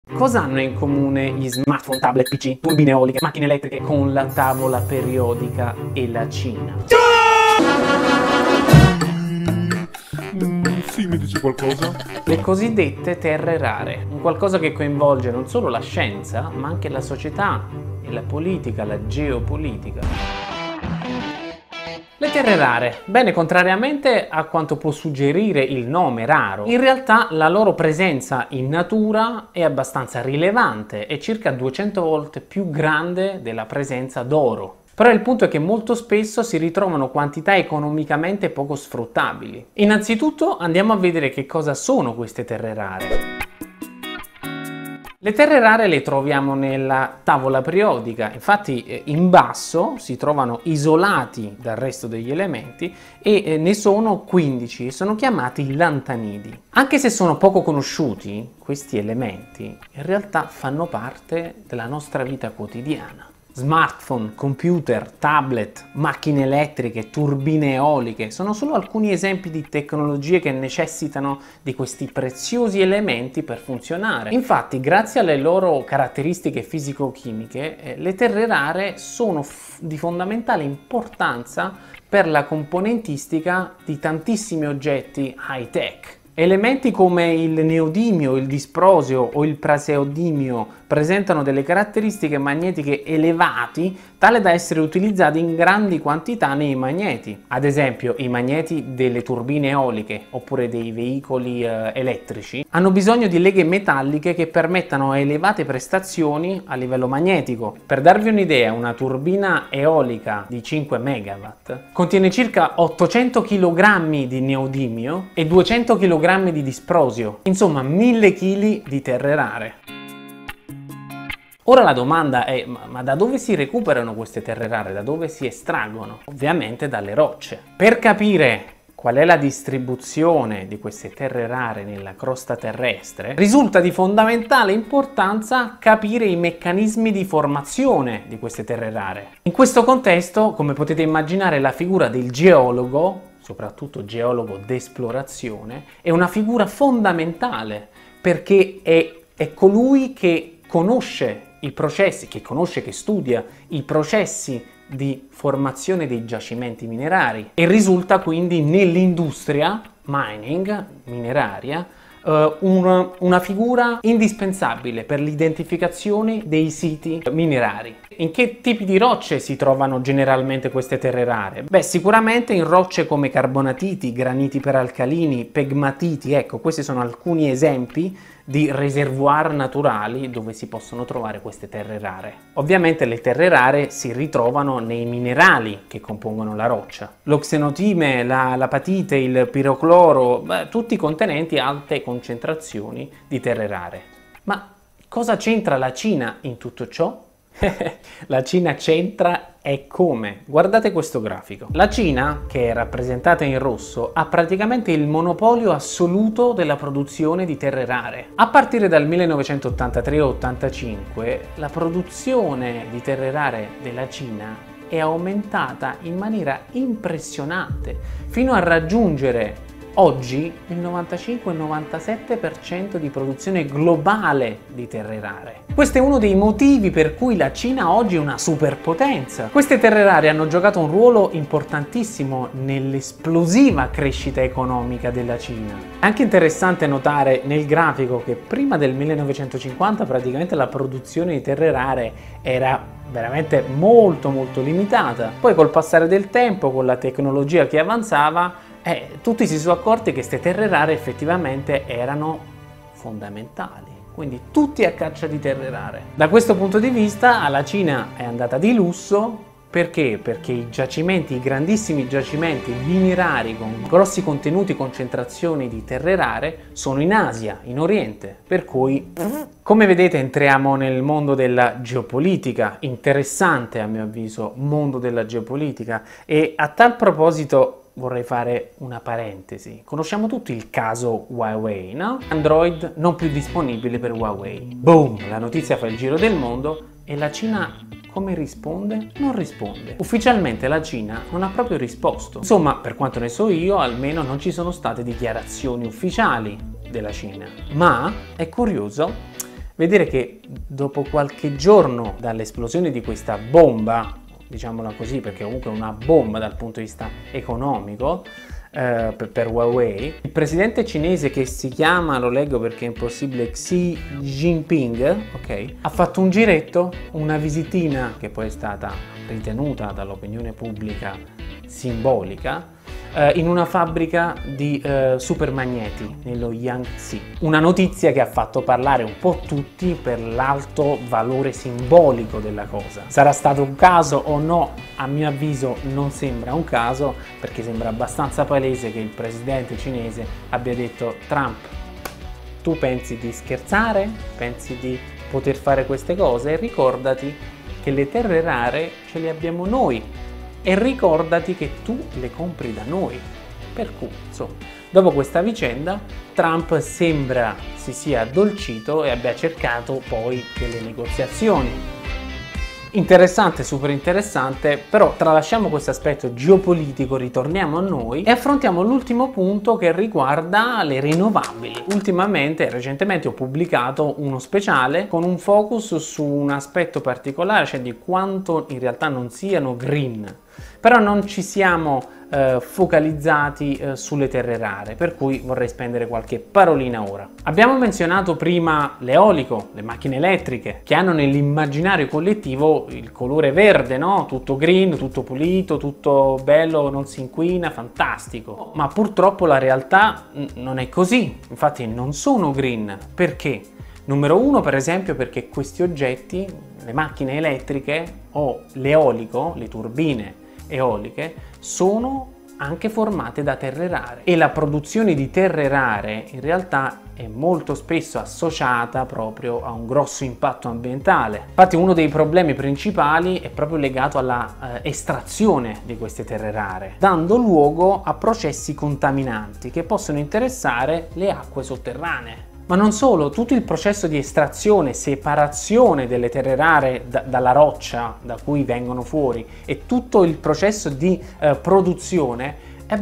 Cosa hanno in comune gli smartphone, tablet, PC, turbine eoliche, macchine elettriche con la tavola periodica e la Cina? Sì, mi dice qualcosa? Le cosiddette terre rare, un qualcosa che coinvolge non solo la scienza, ma anche la società e la politica, la geopolitica. Le terre rare, bene, contrariamente a quanto può suggerire il nome raro, in realtà la loro presenza in natura è abbastanza rilevante, è circa 200 volte più grande della presenza d'oro. Però il punto è che molto spesso si ritrovano quantità economicamente poco sfruttabili. Innanzitutto andiamo a vedere che cosa sono queste terre rare. Le terre rare le troviamo nella tavola periodica, infatti in basso si trovano isolati dal resto degli elementi e ne sono 15 e sono chiamati lantanidi. Anche se sono poco conosciuti, questi elementi in realtà fanno parte della nostra vita quotidiana. Smartphone, computer, tablet, macchine elettriche, turbine eoliche sono solo alcuni esempi di tecnologie che necessitano di questi preziosi elementi per funzionare. Infatti, grazie alle loro caratteristiche fisico-chimiche, le terre rare sono di fondamentale importanza per la componentistica di tantissimi oggetti high-tech. Elementi come il neodimio, il disprosio o il praseodimio presentano delle caratteristiche magnetiche elevati tale da essere utilizzati in grandi quantità nei magneti. Ad esempio, i magneti delle turbine eoliche oppure dei veicoli elettrici hanno bisogno di leghe metalliche che permettano elevate prestazioni a livello magnetico. Per darvi un'idea, una turbina eolica di 5 MW contiene circa 800 kg di neodimio e 200 kg di disprosio, insomma 1000 kg di terre rare. Ora la domanda è, ma da dove si recuperano queste terre rare? Da dove si estraggono? Ovviamente dalle rocce. Per capire qual è la distribuzione di queste terre rare nella crosta terrestre, risulta di fondamentale importanza capire i meccanismi di formazione di queste terre rare. In questo contesto, come potete immaginare, la figura del geologo, soprattutto geologo d'esplorazione, è una figura fondamentale perché è colui che conosce i processi, che studia i processi di formazione dei giacimenti minerari e risulta quindi nell'industria mining mineraria una figura indispensabile per l'identificazione dei siti minerari. In che tipi di rocce si trovano generalmente queste terre rare? Beh, sicuramente in rocce come carbonatiti, graniti peralcalini, pegmatiti, ecco, questi sono alcuni esempi di reservoir naturali dove si possono trovare queste terre rare. Ovviamente le terre rare si ritrovano nei minerali che compongono la roccia. Lo xenotime, l'apatite, il pirocloro, tutti contenenti alte concentrazioni di terre rare. Ma cosa c'entra la Cina in tutto ciò? La Cina c'entra e come? Guardate questo grafico. La Cina, che è rappresentata in rosso, ha praticamente il monopolio assoluto della produzione di terre rare. A partire dal 1983-85 la produzione di terre rare della Cina è aumentata in maniera impressionante, fino a raggiungere oggi il 95-97% di produzione globale di terre rare. Questo è uno dei motivi per cui la Cina oggi è una superpotenza. Queste terre rare hanno giocato un ruolo importantissimo nell'esplosiva crescita economica della Cina. È anche interessante notare nel grafico che prima del 1950 praticamente la produzione di terre rare era veramente molto limitata. Poi col passare del tempo, con la tecnologia che avanzava, tutti si sono accorti che queste terre rare effettivamente erano fondamentali, quindi tutti a caccia di terre rare. Da questo punto di vista alla Cina è andata di lusso. Perché? Perché i giacimenti, i grandissimi giacimenti minerari con grossi contenuti e concentrazioni di terre rare sono in Asia, in Oriente, per cui come vedete entriamo nel mondo della geopolitica, interessante a mio avviso mondo della geopolitica, e a tal proposito vorrei fare una parentesi. Conosciamo tutti il caso Huawei, no? Android non più disponibile per Huawei. Boom! La notizia fa il giro del mondo e la Cina come risponde? Non risponde. Ufficialmente la Cina non ha proprio risposto. Insomma, per quanto ne so io, almeno non ci sono state dichiarazioni ufficiali della Cina. Ma è curioso vedere che dopo qualche giorno dall'esplosione di questa bomba, diciamola così perché comunque è una bomba dal punto di vista economico, per Huawei, il presidente cinese, che si chiama, lo leggo perché è impossibile, Xi Jinping, ok, ha fatto un giretto, una visitina che poi è stata ritenuta dall'opinione pubblica simbolica, in una fabbrica di supermagneti nello Jiangxi. Una notizia che ha fatto parlare un po' tutti per l'alto valore simbolico della cosa. Sarà stato un caso o no? A mio avviso non sembra un caso, perché sembra abbastanza palese che il presidente cinese abbia detto: Trump, tu pensi di scherzare? Pensi di poter fare queste cose? Ricordati che le terre rare ce le abbiamo noi. E ricordati che tu le compri da noi. Per cui, insomma, dopo questa vicenda, Trump sembra si sia addolcito e abbia cercato poi delle negoziazioni. Interessante, super interessante, però tralasciamo questo aspetto geopolitico, ritorniamo a noi e affrontiamo l'ultimo punto che riguarda le rinnovabili. Recentemente ho pubblicato uno speciale con un focus su un aspetto particolare, cioè di quanto in realtà non siano green, però non ci siamo focalizzati sulle terre rare, per cui vorrei spendere qualche parolina ora. Abbiamo menzionato prima l'eolico, le macchine elettriche, che hanno nell'immaginario collettivo il colore verde, no? Tutto green, tutto pulito, tutto bello, non si inquina, fantastico. Ma purtroppo la realtà non è così, infatti non sono green. Perché? Numero uno, per esempio, perché questi oggetti, le macchine elettriche o l'eolico, le turbine eoliche, sono anche formate da terre rare e la produzione di terre rare in realtà è molto spesso associata proprio a un grosso impatto ambientale. Infatti uno dei problemi principali è proprio legato alla estrazione di queste terre rare, dando luogo a processi contaminanti che possono interessare le acque sotterranee. Ma non solo, tutto il processo di estrazione, separazione delle terre rare dalla roccia da cui vengono fuori e tutto il processo di produzione,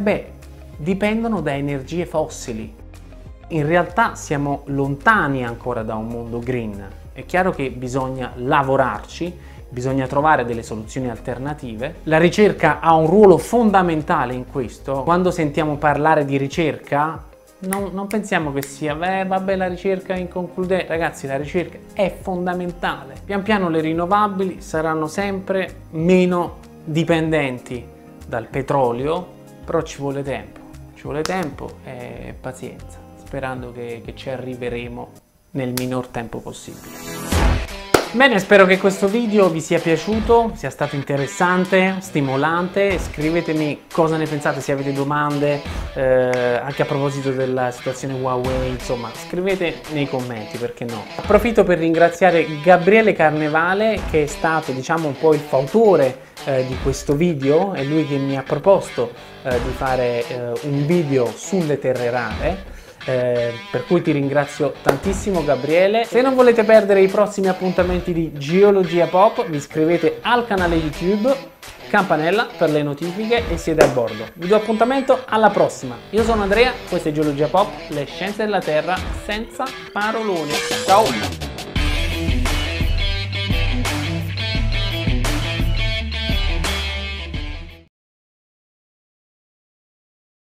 dipendono da energie fossili. In realtà siamo lontani ancora da un mondo green. È chiaro che bisogna lavorarci, bisogna trovare delle soluzioni alternative. La ricerca ha un ruolo fondamentale in questo. Quando sentiamo parlare di ricerca, non pensiamo che sia, la ricerca è inconcludente. Ragazzi, la ricerca è fondamentale. Pian piano le rinnovabili saranno sempre meno dipendenti dal petrolio, però ci vuole tempo e pazienza, sperando che ci arriveremo nel minor tempo possibile. Bene, spero che questo video vi sia piaciuto, sia stato interessante, stimolante. Scrivetemi cosa ne pensate, se avete domande, anche a proposito della situazione Huawei, insomma, scrivete nei commenti, perché no. Approfitto per ringraziare Gabriele Carnevale, che è stato, diciamo, un po' il fautore di questo video, è lui che mi ha proposto di fare un video sulle terre rare. Per cui ti ringrazio tantissimo, Gabriele. Se non volete perdere i prossimi appuntamenti di Geologia Pop, vi iscrivete al canale YouTube, campanella per le notifiche e siete a bordo. Vi do appuntamento alla prossima. Io sono Andrea, questo è Geologia Pop, le scienze della Terra senza paroloni. Ciao!